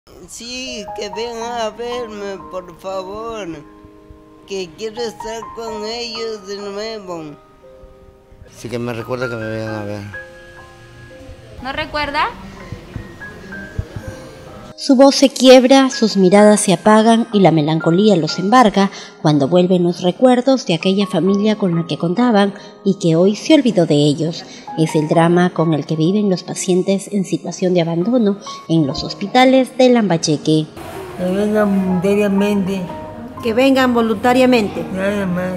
Sí, que vengan a verme, por favor, que quiero estar con ellos de nuevo. Sí, que me recuerda que me vengan a ver. ¿No recuerda? Su voz se quiebra, sus miradas se apagan y la melancolía los embarga cuando vuelven los recuerdos de aquella familia con la que contaban y que hoy se olvidó de ellos. Es el drama con el que viven los pacientes en situación de abandono en los hospitales de Lambayeque. Que vengan voluntariamente. Que vengan voluntariamente. Nada más.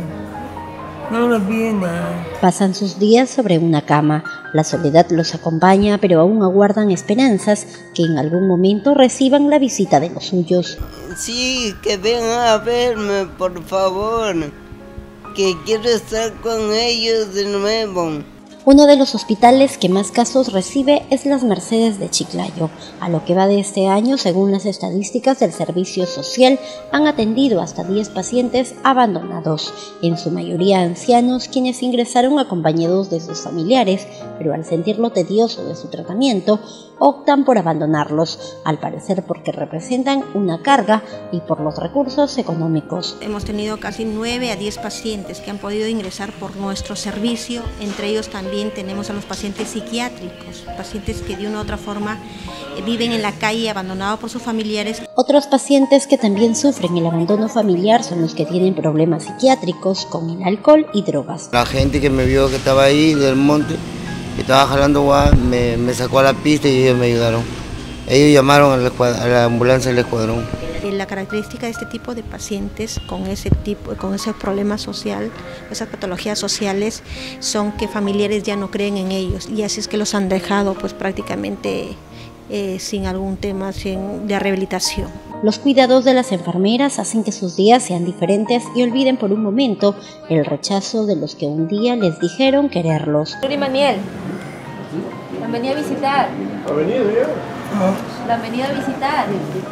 No nos piden nada. Pasan sus días sobre una cama. La soledad los acompaña, pero aún aguardan esperanzas que en algún momento reciban la visita de los suyos. Sí, que vengan a verme, por favor, que quiero estar con ellos de nuevo. Uno de los hospitales que más casos recibe es Las Mercedes de Chiclayo. A lo que va de este año, según las estadísticas del Servicio Social, han atendido hasta 10 pacientes abandonados, en su mayoría ancianos quienes ingresaron acompañados de sus familiares, pero al sentir lo tedioso de su tratamiento, optan por abandonarlos, al parecer porque representan una carga y por los recursos económicos. Hemos tenido casi 9 a 10 pacientes que han podido ingresar por nuestro servicio. Entre ellos también tenemos a los pacientes psiquiátricos, pacientes que de una u otra forma viven en la calle abandonados por sus familiares. Otros pacientes que también sufren el abandono familiar son los que tienen problemas psiquiátricos con el alcohol y drogas. La gente que me vio que estaba ahí del monte, que estaba jalando agua, me sacó a la pista y ellos me ayudaron. Ellos llamaron a la ambulancia del escuadrón. La característica de este tipo de pacientes con ese problema social, esas patologías sociales, son que familiares ya no creen en ellos y así es que los han dejado pues prácticamente sin algún tema de rehabilitación. Los cuidados de las enfermeras hacen que sus días sean diferentes y olviden por un momento el rechazo de los que un día les dijeron quererlos. Yuri Maniel, la han venido a visitar. ¿Ha venido ya? La han venido a visitar.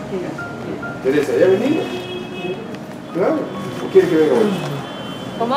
¿Teresa, ya ha venido? Claro. ¿O quiere que venga hoy? ¿Cómo?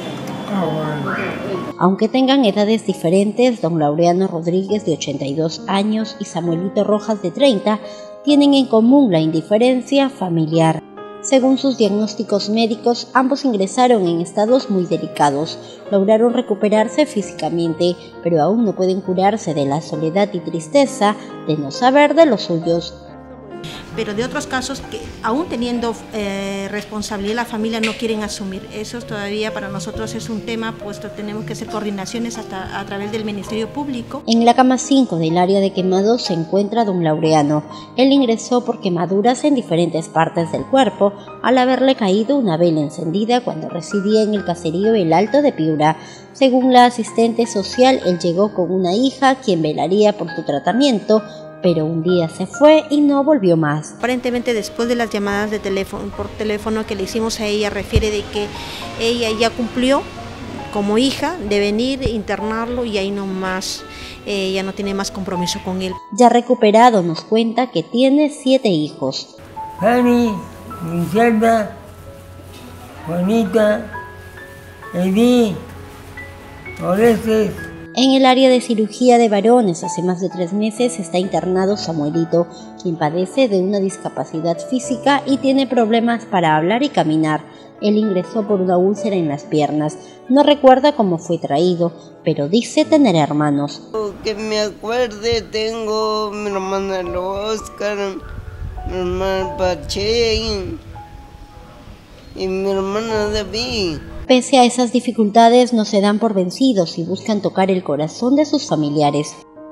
Aunque tengan edades diferentes, don Laureano Rodríguez, de 82 años, y Samuelito Rojas, de 30, tienen en común la indiferencia familiar. Según sus diagnósticos médicos, ambos ingresaron en estados muy delicados. Lograron recuperarse físicamente, pero aún no pueden curarse de la soledad y tristeza de no saber de los suyos. Pero de otros casos que aún teniendo responsabilidad la familia no quieren asumir. Eso todavía para nosotros es un tema, puesto tenemos que hacer coordinaciones hasta a través del Ministerio Público. En la cama 5 del área de quemados se encuentra don Laureano. Él ingresó por quemaduras en diferentes partes del cuerpo al haberle caído una vela encendida cuando residía en el caserío El Alto de Piura. Según la asistente social, él llegó con una hija quien velaría por su tratamiento, pero un día se fue y no volvió más. Aparentemente después de las llamadas de por teléfono que le hicimos a ella, refiere de que ella ya cumplió como hija de venir, internarlo y ahí nomás, ya no tiene más compromiso con él. Ya recuperado nos cuenta que tiene 7 hijos. Fanny, Griselda, Juanita, Edith, Orestes. En el área de cirugía de varones hace más de 3 meses está internado Samuelito, quien padece de una discapacidad física y tiene problemas para hablar y caminar. Él ingresó por una úlcera en las piernas. No recuerda cómo fue traído, pero dice tener hermanos. Que me acuerde, tengo mi hermana Oscar, mi hermana Pache y mi hermana David. Pese a esas dificultades, no se dan por vencidos y buscan tocar el corazón de sus familiares.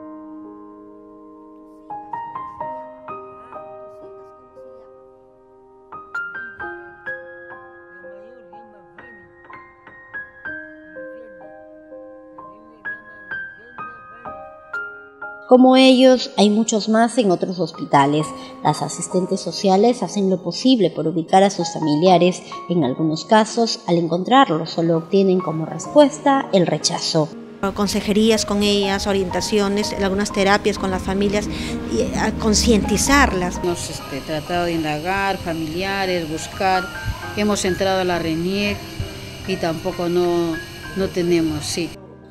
Como ellos, hay muchos más en otros hospitales. Las asistentes sociales hacen lo posible por ubicar a sus familiares. En algunos casos, al encontrarlos, solo obtienen como respuesta el rechazo. Consejerías con ellas, orientaciones, algunas terapias con las familias y a concientizarlas. Hemos tratado de indagar, familiares, buscar. Hemos entrado a la RENIEC y tampoco no tenemos, sí.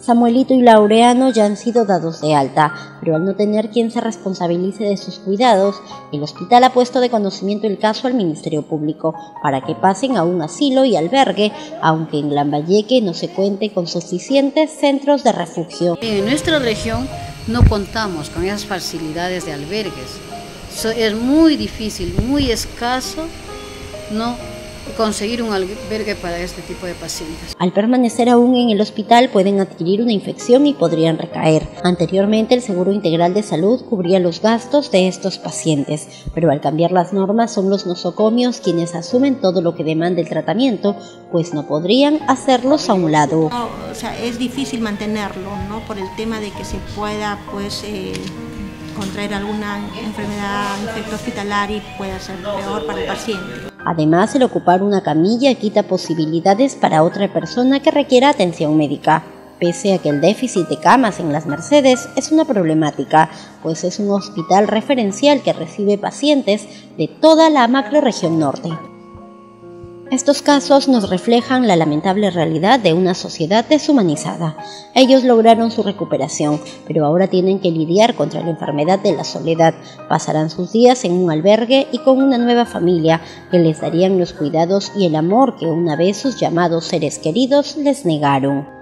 Samuelito y Laureano ya han sido dados de alta, pero al no tener quien se responsabilice de sus cuidados, el hospital ha puesto de conocimiento el caso al Ministerio Público para que pasen a un asilo y albergue, aunque en Lambayeque no se cuente con suficientes centros de refugio. En nuestra región no contamos con esas facilidades de albergues. Es muy difícil, muy escaso, no conseguir un albergue para este tipo de pacientes. Al permanecer aún en el hospital pueden adquirir una infección y podrían recaer. Anteriormente el Seguro Integral de Salud cubría los gastos de estos pacientes, pero al cambiar las normas son los nosocomios quienes asumen todo lo que demanda el tratamiento, pues no podrían hacerlos a un lado. No, o sea, es difícil mantenerlo, ¿no? Por el tema de que se pueda, pues, contraer alguna enfermedad, infecto hospitalario y pueda ser peor para el paciente. Además, el ocupar una camilla quita posibilidades para otra persona que requiera atención médica, pese a que el déficit de camas en Las Mercedes es una problemática, pues es un hospital referencial que recibe pacientes de toda la macrorregión norte. Estos casos nos reflejan la lamentable realidad de una sociedad deshumanizada. Ellos lograron su recuperación, pero ahora tienen que lidiar contra la enfermedad de la soledad. Pasarán sus días en un albergue y con una nueva familia que les darían los cuidados y el amor que una vez sus llamados seres queridos les negaron.